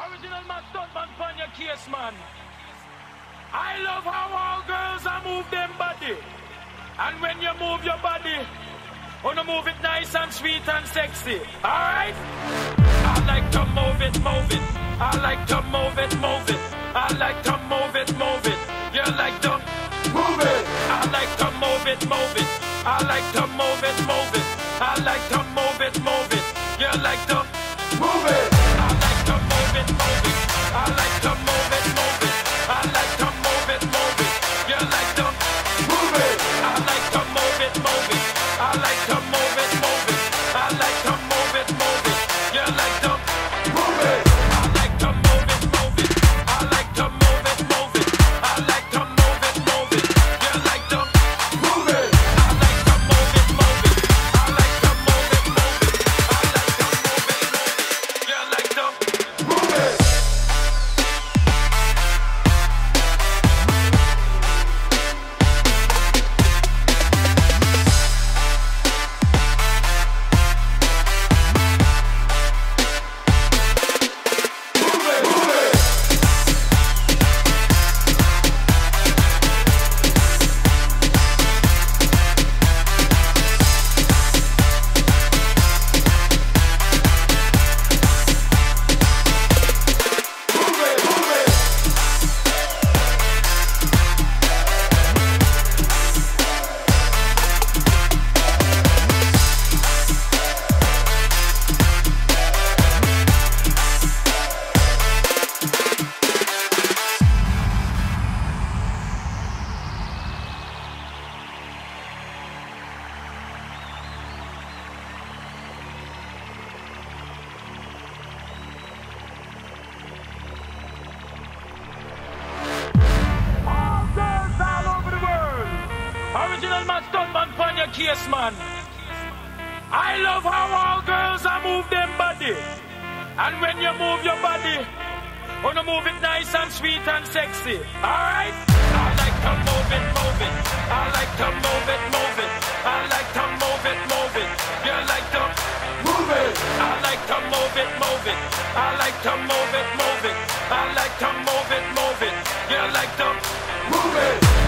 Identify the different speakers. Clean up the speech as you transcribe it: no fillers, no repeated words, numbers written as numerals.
Speaker 1: Original man, stuntman, pan your case, man. I love how all girls are move them body. And when you move your body, wanna move it nice and sweet and sexy. Alright? I like to move it, move it. I like to move it, move it. I like to move it, move it. You like to move it. I like to move it, move it. I like to move it, move it. I like to move it, move it. You like to move it. I like to move it, move it. I like to move it, move it. I like to move it, move it. You like to move it. I like to move it, move it. I like to move it, move it. I like to move it, move it. You like to move it. I like to move it, move it. I like to move it, move it. I like to move it, move it. You like to move it. I like to move it, move it. I like to move it, move it. I like to move it, move it. You like to move it. Original man, stuntman, pan your case, man. I love how all girls are move them body. And when you move your body, wanna move it nice and sweet and sexy. Alright? I like to move it, move it. I like to move it, move it. I like to move it, move it. You like to move it. I like to move it, move it. I like to move it, move it. I like to move it, move it. You like to move it.